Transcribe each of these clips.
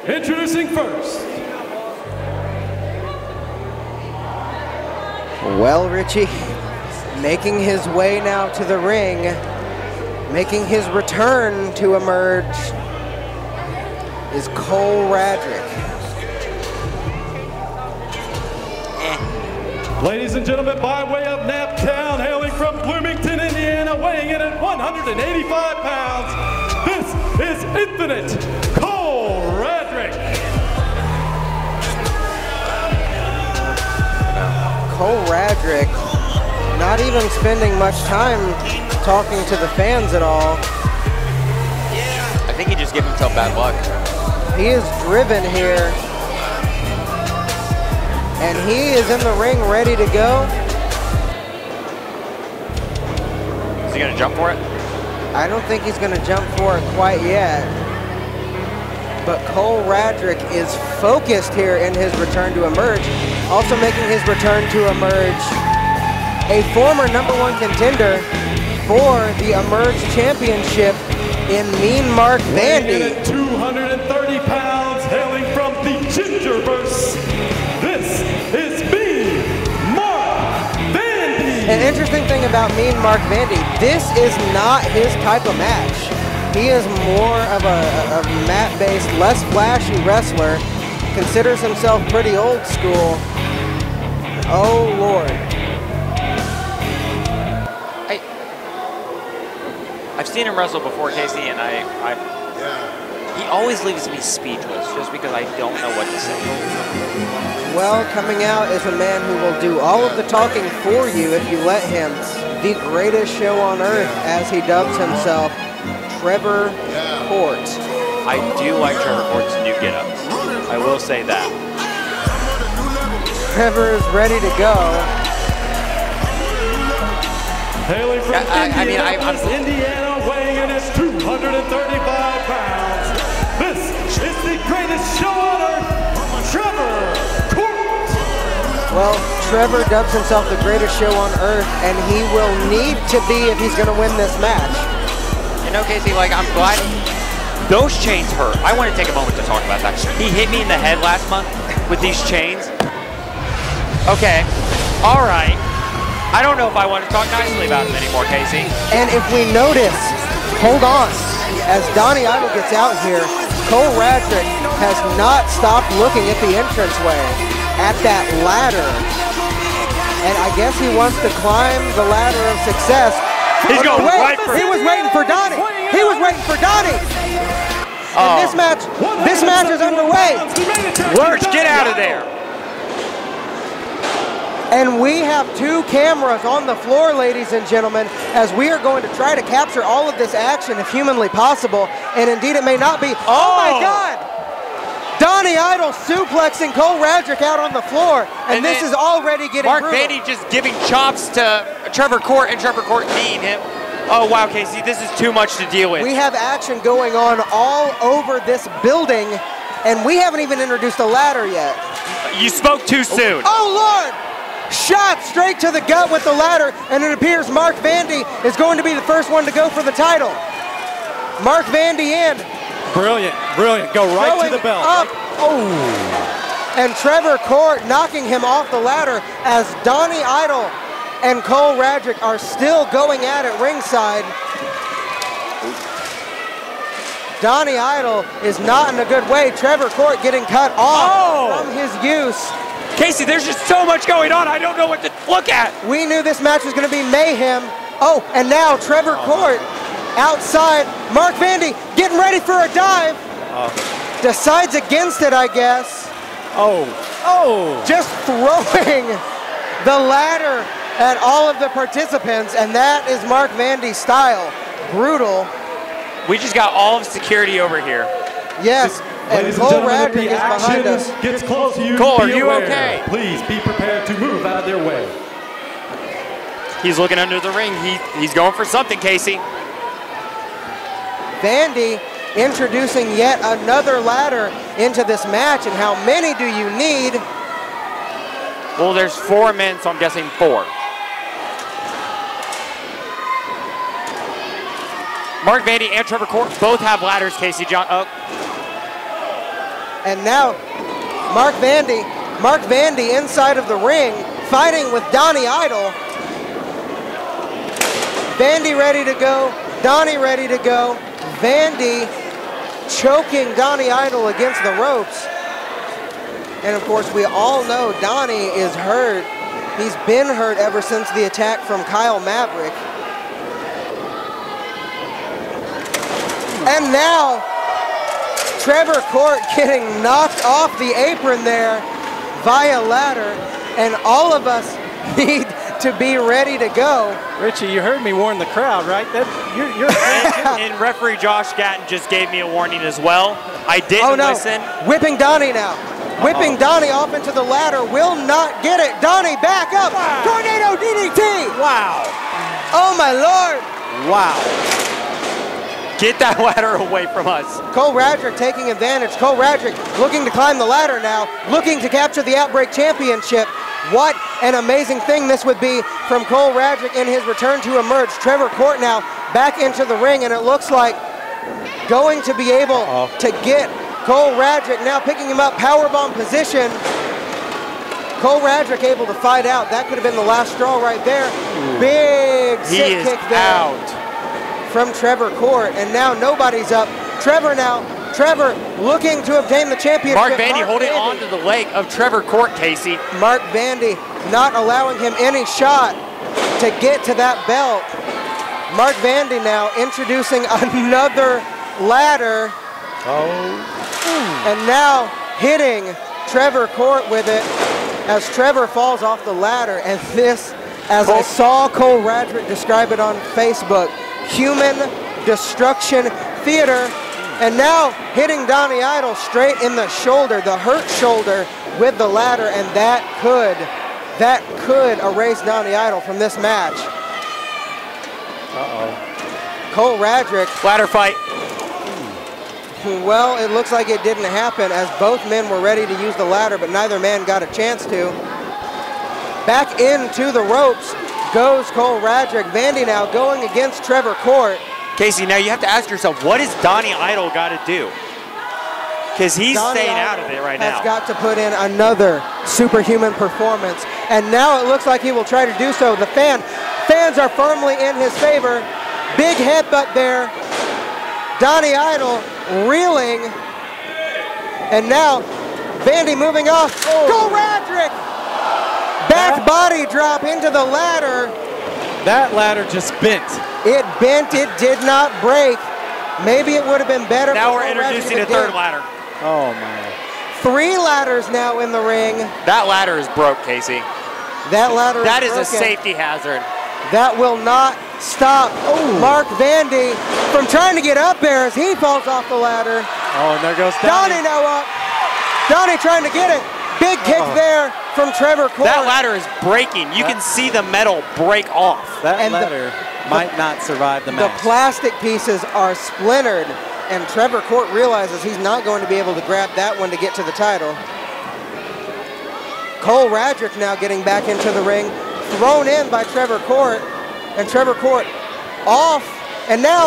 Introducing first. Well, Richie, making his way now to the ring, making his return to Emerge is Cole Radrick. Ladies and gentlemen, by way of Naptown, hailing from Bloomington, Indiana, weighing in at 185 pounds, this is Infinite Cole Radrick. Cole Radrick not even spending much time talking to the fans at all. I think he just gave himself bad luck. He is driven here. And he is in the ring ready to go. Is he gonna jump for it? I don't think he's gonna jump for it quite yet. But Cole Radrick is focused here in his return to Emerge. Also making his return to Emerge, a former #1 contender for the Emerge Championship in Mean Mark Vandy. Weighing in at 230 pounds, hailing from the Gingerverse, this is Mean Mark Vandy. An interesting thing about Mean Mark Vandy, this is not his type of match. He is more of a mat-based, less flashy wrestler, considers himself pretty old school. Oh, Lord. I've seen him wrestle before, Casey, and he always leaves me speechless just because I don't know what to say. Well, coming out is a man who will do all of the talking for you if you let him. The greatest show on earth, as he dubs himself, Trevor Court. I do like Trevor Court's new getup. I will say that. Trevor is ready to go. Hailing from Indiana, weighing in at 235 pounds. This is the greatest show on earth, Trevor Court. Well, Trevor dubs himself the greatest show on earth, and he will need to be if he's going to win this match. You know, Casey, like, I'm glad those chains hurt. I want to take a moment to talk about that. He hit me in the head last month with these chains. Okay, all right. I don't know if I want to talk nicely about him anymore, Casey. And if we notice, hold on, as Donnie Idol gets out here, Cole Radrick has not stopped looking at the entranceway, at that ladder. And I guess he wants to climb the ladder of success. He's going right for it. He was waiting for Donnie. He was waiting for Donnie. And this match is underway. Lurch, get out of there. And we have two cameras on the floor, ladies and gentlemen, as we are going to try to capture all of this action if humanly possible. And indeed, it may not be. Oh my God! Donnie Idol suplexing Cole Radrick out on the floor. And this is already getting Mark brutal. Vandy just giving chops to Trevor Court and Trevor Court kneeing him. Oh, wow, Casey, this is too much to deal with. We have action going on all over this building, and we haven't even introduced a ladder yet. You spoke too soon. Oh, Lord! Shot straight to the gut with the ladder, and it appears Mark Vandy is going to be the first one to go for the title. Mark Vandy in. Brilliant, brilliant. Go right to the belt. Up. Oh. And Trevor Court knocking him off the ladder as Donnie Idol and Cole Radrick are still going at it ringside. Donnie Idol is not in a good way. Trevor Court getting cut off from his use. Casey, there's just so much going on. I don't know what to look at. We knew this match was going to be mayhem. Oh, and now Trevor Court outside. Mark Vandy getting ready for a dive. Decides against it, I guess. Just throwing the ladder at all of the participants, and that is Mark Vandy's style. Brutal. We just got all of security over here. Yes. And Cole Radrick is behind us. Gets close to you. Cole, are you okay? Please be prepared to move out of their way. He's looking under the ring. He's going for something, Casey. Vandy introducing yet another ladder into this match, and how many do you need? Well, there's 4 men, so I'm guessing 4. Mark Vandy and Trevor Court both have ladders, Casey John. And now Mark Vandy inside of the ring, fighting with Donnie Idol. Vandy ready to go, Donnie ready to go. Vandy choking Donnie Idol against the ropes. And of course, we all know Donnie is hurt. He's been hurt ever since the attack from Kyle Maverick. And now, Trevor Court getting knocked off the apron there via ladder, and all of us need to be ready to go. Richie, you heard me warn the crowd, right? And referee Josh Gatton just gave me a warning as well. I didn't listen. Whipping Donnie now. Whipping Donnie off into the ladder, will not get it. Donnie back up. Wow. Tornado DDT. Wow. Oh my Lord. Wow. Get that ladder away from us. Cole Radrick taking advantage. Cole Radrick looking to climb the ladder now, looking to capture the Outbreak Championship. What an amazing thing this would be from Cole Radrick in his return to emerge. Trevor Court now back into the ring, and it looks like going to be able to get Cole Radrick now picking him up, powerbomb position. Cole Radrick able to fight out. That could have been the last straw right there. Ooh. Big sit kick there out from Trevor Court, and now nobody's up. Trevor looking to obtain the championship. Mark Vandy holding on to the leg of Trevor Court, Casey. Mark Vandy not allowing him any shot to get to that belt. Mark Vandy now introducing another ladder. And now hitting Trevor Court with it as Trevor falls off the ladder. And this, as I saw Cole Radrick describe it on Facebook, human destruction theater. And now hitting Donnie Idol straight in the shoulder, the hurt shoulder with the ladder, and that could erase Donnie Idol from this match. Cole Radrick. Ladder fight. Well, it looks like it didn't happen as both men were ready to use the ladder, but neither man got a chance to. Back into the ropes goes Cole Radrick. Vandy now going against Trevor Court. Casey, now you have to ask yourself, what does Donnie Idol got to do? Because he's staying out of it right now. Has got to put in another superhuman performance. And now it looks like he will try to do so. The fans are firmly in his favor. Big headbutt there. Donnie Idol reeling. And now Vandy moving off. Cole Radrick! Back body drop into the ladder. That ladder just bent. It bent, it did not break. Maybe it would have been better. Now we're introducing a third ladder. Oh my. 3 ladders now in the ring. That ladder is broke, Casey. That ladder is broken. A safety hazard. That will not stop Mark Vandy from trying to get up there as he falls off the ladder. Oh, and there goes Donnie. Donnie now up. Donnie trying to get it. Big kick there from Trevor Court. That ladder is breaking. You can see the metal break off. That ladder might not survive the match. The plastic pieces are splintered, and Trevor Court realizes he's not going to be able to grab that one to get to the title. Cole Radrick now getting back into the ring, thrown in by Trevor Court, and Trevor Court off, and now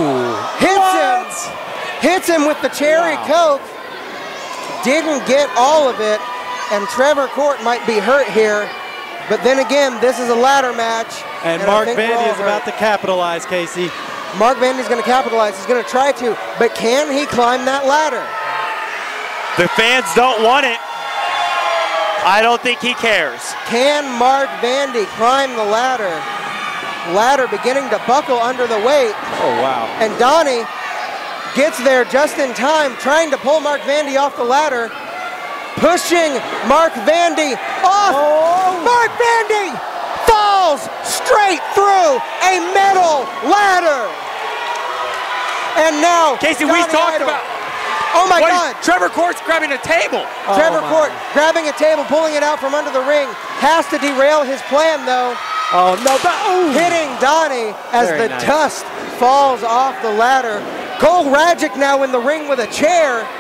hits him with the cherry Coke. Didn't get all of it, and Trevor Court might be hurt here. But then again, this is a ladder match. And Mark Vandy is about to capitalize, Casey. Mark Vandy's going to capitalize. He's going to try to, but can he climb that ladder? The fans don't want it. I don't think he cares. Can Mark Vandy climb the ladder? Ladder beginning to buckle under the weight. Oh, wow. And Donnie gets there just in time, trying to pull Mark Vandy off the ladder. Pushing Mark Vandy off. Mark Vandy falls straight through a metal ladder. And now, Casey, we talked about. Oh my God! Trevor Court's grabbing a table. Trevor Court grabbing a table, pulling it out from under the ring. Has to derail his plan though. Oh no! Hitting Donnie as the dust falls off the ladder. Cole Radrick now in the ring with a chair.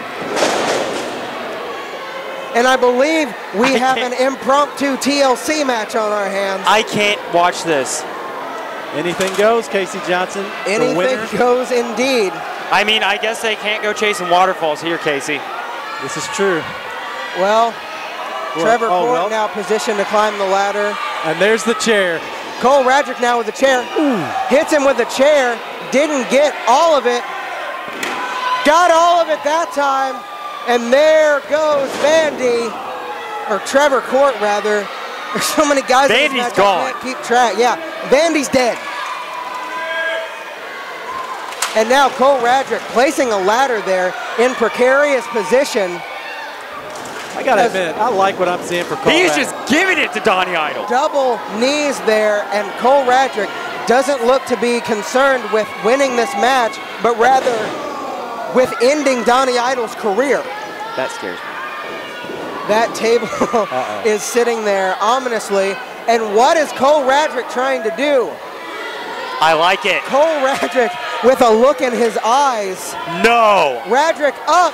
And I believe we have an impromptu TLC match on our hands. I can't watch this. Anything goes, Casey Johnson. Anything goes indeed. I mean, I guess they can't go chasing waterfalls here, Casey. This is true. Well, Trevor Court well. now positioned to climb the ladder. And there's the chair. Cole Radrick now with the chair. Hits him with the chair. Didn't get all of it. Got all of it that time. And there goes Vandy, or Trevor Court rather. There's so many guys in this Vandy's match, gone. I can't keep track. Yeah, Vandy's dead. And now Cole Radrick placing a ladder there in precarious position. I gotta admit, I like what I'm seeing for Cole He's Radrick. just giving it to Donnie Idol. Double knees there, and Cole Radrick doesn't look to be concerned with winning this match, but rather with ending Donnie Idol's career. That scares me. That table is sitting there ominously. And what is Cole Radrick trying to do? I like it. Cole Radrick with a look in his eyes. No. Radrick up.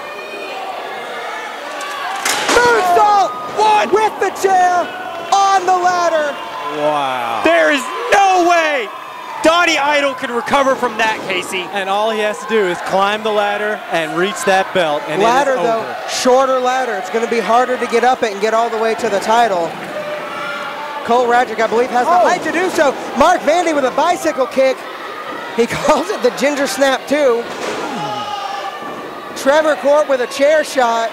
Moonsault! What? With the chair on the ladder. Wow. There is no way Donnie Idol can recover from that, Casey. And all he has to do is climb the ladder and reach that belt, and Ladder it is though, over. shorter ladder. It's going to be harder to get up it and get all the way to the title. Cole Radrick, I believe, has the height to do so. Mark Vandy with a bicycle kick. He calls it the ginger snap too. Trevor Court with a chair shot.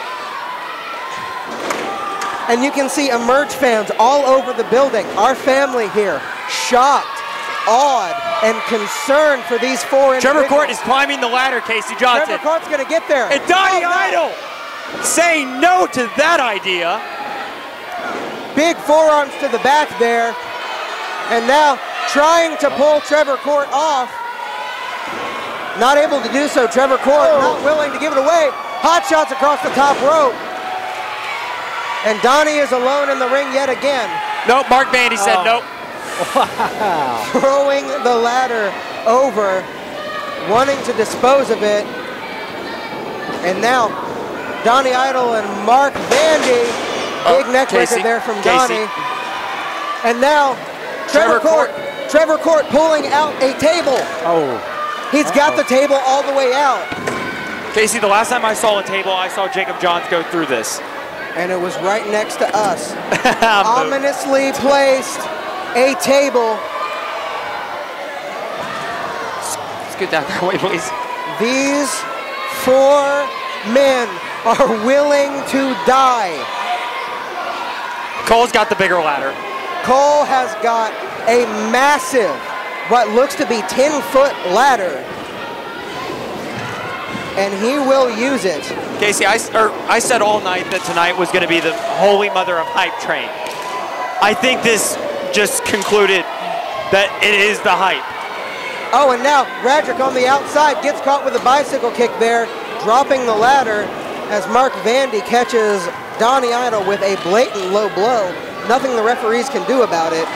And you can see Emerge fans all over the building. Our family here, shocked, awed, and concerned for these four individuals. Trevor Court is climbing the ladder, Casey Johnson. Trevor Court's going to get there. And Donnie Oh, no. Idol saying no to that idea. Big forearms to the back there. And now trying to pull Trevor Court off. Not able to do so. Trevor Court not willing to give it away. Hot shots across the top rope. And Donnie is alone in the ring yet again. Nope, Mark Vandy said nope. Throwing the ladder over, wanting to dispose of it. And now Donnie Idol and Mark Vandy. Big neck breaker there from Donnie. And now Trevor Court pulling out a table. He's got the table all the way out. Casey, the last time I saw a table, I saw Jacob Johns go through this. And it was right next to us. Ominously placed a table. Scoot down that way, please. These four men are willing to die. Cole's got the bigger ladder. Cole has got a massive, what looks to be 10-foot ladder. And he will use it. Casey, I said all night that tonight was going to be the holy mother of hype train. I think this just concluded that it is the hype. Oh, and now Radrick on the outside gets caught with a bicycle kick there, dropping the ladder as Mark Vandy catches Donnie Idol with a blatant low blow. Nothing the referees can do about it.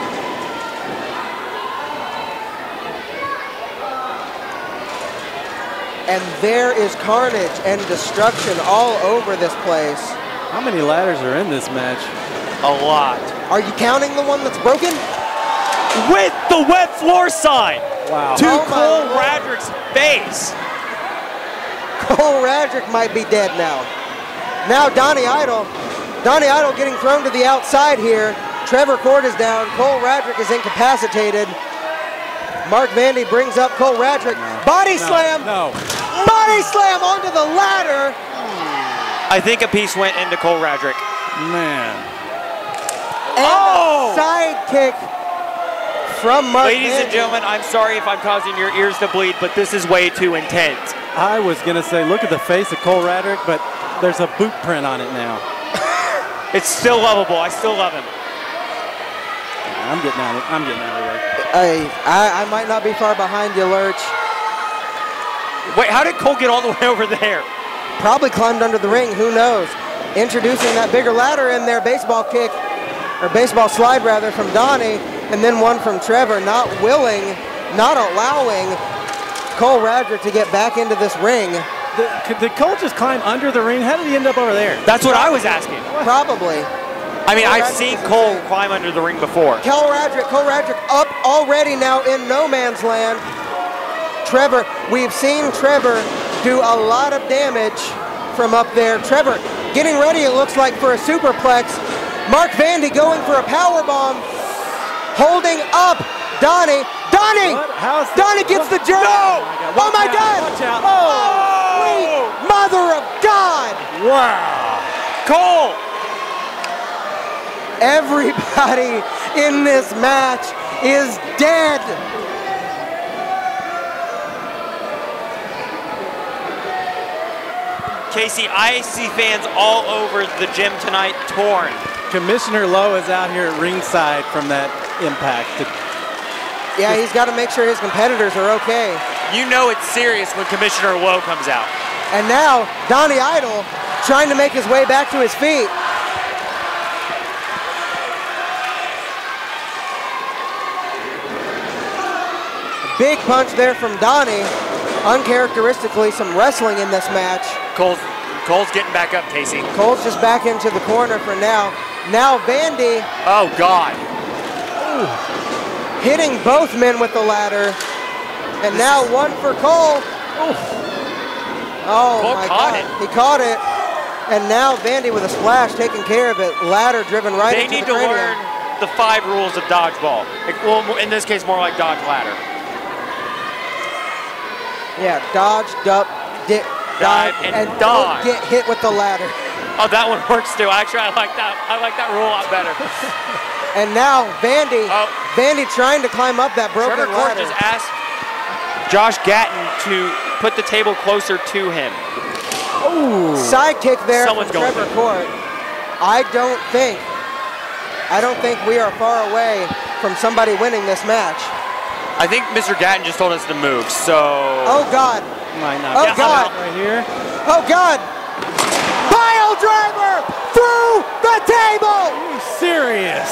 And there is carnage and destruction all over this place. How many ladders are in this match? A lot. Are you counting the one that's broken? With the wet floor sign. Wow. To Oh, my Cole Lord. Radrick's face. Cole Radrick might be dead now. Now Donnie Idol getting thrown to the outside here. Trevor Court is down. Cole Radrick is incapacitated. Mark Vandy brings up Cole Radrick. Body slam! No. Body slam onto the ladder! I think a piece went into Cole Radrick. Man. And a side kick from Mark Ladies Vandy. and gentlemen, I'm sorry if I'm causing your ears to bleed, but this is way too intense. I was going to say, look at the face of Cole Radrick, but there's a boot print on it now. It's still lovable. I still love him. I'm getting out of there. I might not be far behind you, Lurch. Wait, how did Cole get all the way over there? Probably climbed under the ring, who knows? Introducing that bigger ladder in there, baseball kick, or baseball slide rather, from Donnie, and then one from Trevor, not allowing Cole Radrick to get back into this ring. Did Cole just climb under the ring? How did he end up over there? That's what I was asking. Probably. I mean, Cole I've Radrick seen is Cole insane. climb under the ring before. Cole Radrick up already now in no man's land. Trevor, we've seen Trevor do a lot of damage from up there. Trevor getting ready, it looks like, for a superplex. Mark Vandy going for a power bomb, holding up Donnie. Donnie! Donnie gets the jerk. No! Oh my God! Watch out. Oh! Sweet mother of God! Wow. Cole! Everybody in this match is dead. Casey, I see fans all over the gym tonight torn. Commissioner Lowe is out here at ringside from that impact. Yeah, he's got to make sure his competitors are okay. You know it's serious when Commissioner Lowe comes out. And now, Donnie Idol trying to make his way back to his feet. Big punch there from Donnie. Uncharacteristically, some wrestling in this match. Cole's getting back up, Casey. Cole's just back into the corner for now. Now Vandy. Oh, God. Hitting both men with the ladder. And now one for Cole. Oh, Cole my caught God. it. He caught it. And now Vandy with a splash, taking care of it. Ladder driven right They into need the to cranium. learn the 5 rules of dodgeball. Well, in this case, more like dodge ladder. Yeah, dodge, duck, dive, and dodge. Get hit with the ladder. Oh, that one works too. Actually, I like that rule a lot better. And now Vandy, Oh. Vandy trying to climb up that broken Trevor Court ladder. just asked Josh Gatton to put the table closer to him. Side kick there Someone's from going Trevor in. Court. I don't think we are far away from somebody winning this match. I think Mr. Gatton just told us to move, so... Oh God, Might not Oh, be God. right here. oh God. Pile driver through the table. You serious?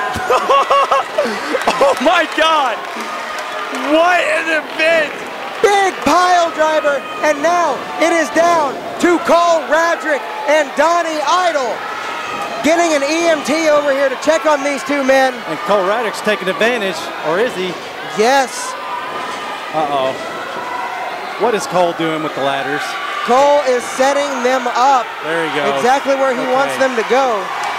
Oh my God! What an event! Big pile driver, and now it is down to Cole Radrick and Donnie Idol. Getting an EMT over here to check on these two men. And Cole Radrick's taking advantage, or is he? Yes, Uh-oh. What is Cole doing with the ladders? Cole is setting them up There he goes. exactly where he wants them to go.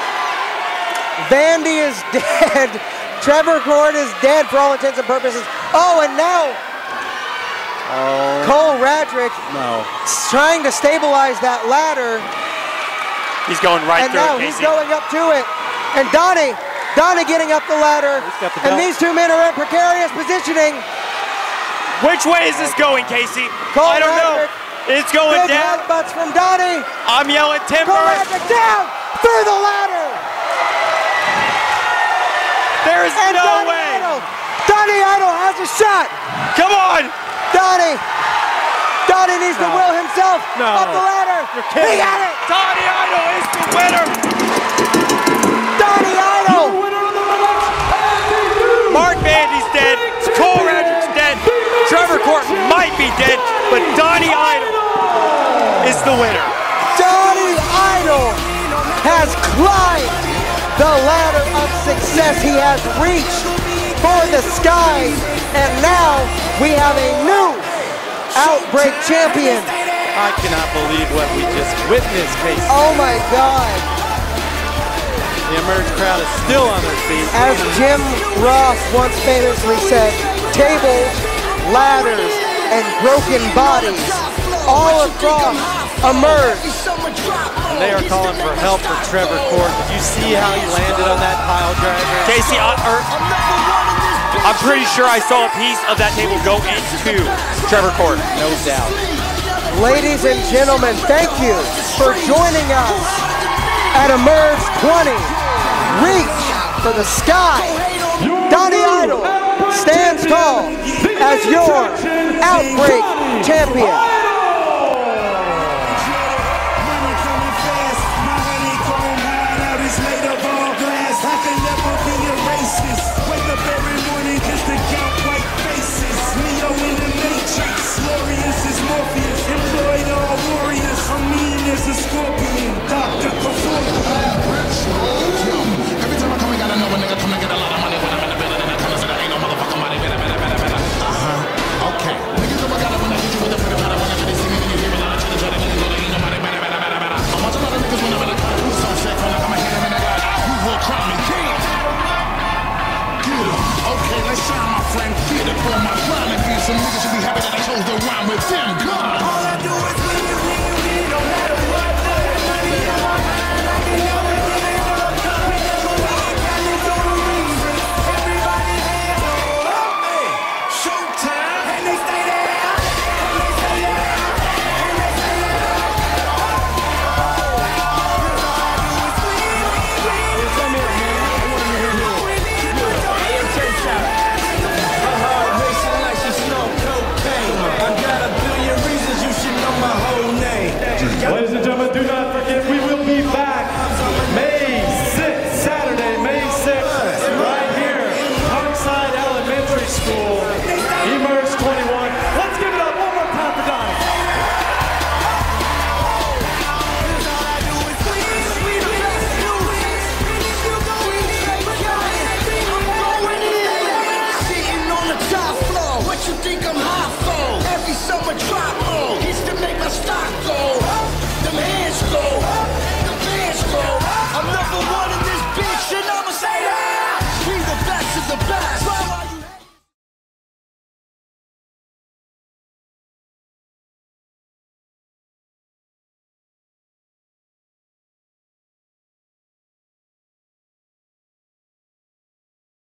Vandy is dead. Trevor Court is dead for all intents and purposes. Oh, and now Oh, Cole Radrick no. trying to stabilize that ladder. He's going right And through now it, he's Casey. going up to it. And Donnie getting up the ladder. He's got the And belt. these two men are in precarious positioning. Which way is this going, Casey? Cole I don't know. Radrick. It's going Big down. headbutts from Donnie. I'm yelling timber. Cole Radrick down through the ladder. There is And no Donnie way. Idol. Donnie Idol has a shot. Come on. Donnie needs to No. will himself No. up the ladder. You're kidding. He got it. Donnie Idol is the winner. Donnie Idol. Mark Vandy's dead. Cole Radrick's dead. Trevor Court might be dead, but Donnie Idol is the winner. Donnie Idol has climbed the ladder of success. He has reached for the sky, and now we have a new Outbreak champion. I cannot believe what we just witnessed, Casey. Oh my God. The Emerge crowd is still on their feet. As Jim Ross once famously said, tables, ladders, and broken bodies all across Emerge. And they are calling for help for Trevor Court. Did you see how he landed on that pile driver? Casey, I'm pretty sure I saw a piece of that table go into Trevor Court. No doubt. Ladies and gentlemen, thank you for joining us at Emerge 20. Reach for the sky. Donnie Idol stands tall as your Outbreak champion. Every time I come, I gotta know a nigga come and get a lot of money. When I'm in the building and I come and say, there ain't no motherfucking money. Okay. Niggas, I gotta when I hit you with the on my prime. And some niggas should be happy that I chose to rhyme with them. God. All I do is win.